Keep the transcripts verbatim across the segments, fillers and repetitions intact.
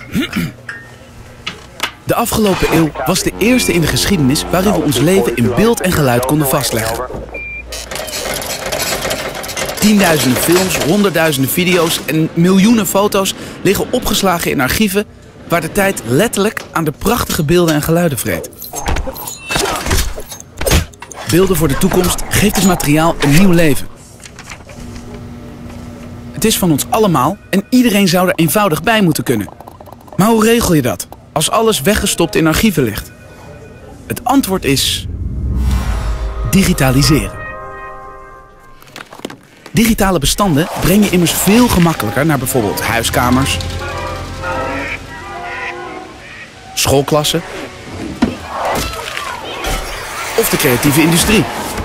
De afgelopen eeuw was de eerste in de geschiedenis waarin we ons leven in beeld en geluid konden vastleggen. Tienduizenden films, honderdduizenden video's en miljoenen foto's liggen opgeslagen in archieven waar de tijd letterlijk aan de prachtige beelden en geluiden vreet. Beelden voor de toekomst geeft het materiaal een nieuw leven. Het is van ons allemaal en iedereen zou er eenvoudig bij moeten kunnen. Maar hoe regel je dat als alles weggestopt in archieven ligt? Het antwoord is digitaliseren. Digitale bestanden breng je immers veel gemakkelijker naar bijvoorbeeld huiskamers, schoolklassen of de creatieve industrie.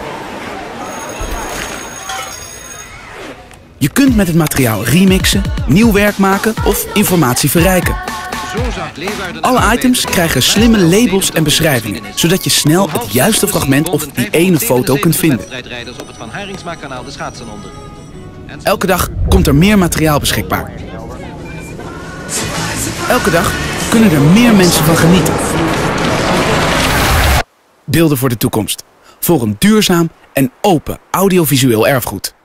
Je kunt met het materiaal remixen, nieuw werk maken of informatie verrijken. Alle items krijgen slimme labels en beschrijvingen, zodat je snel het juiste fragment of die ene foto kunt vinden. Elke dag komt er meer materiaal beschikbaar. Elke dag kunnen er meer mensen van genieten. Beelden voor de toekomst. Voor een duurzaam en open audiovisueel erfgoed.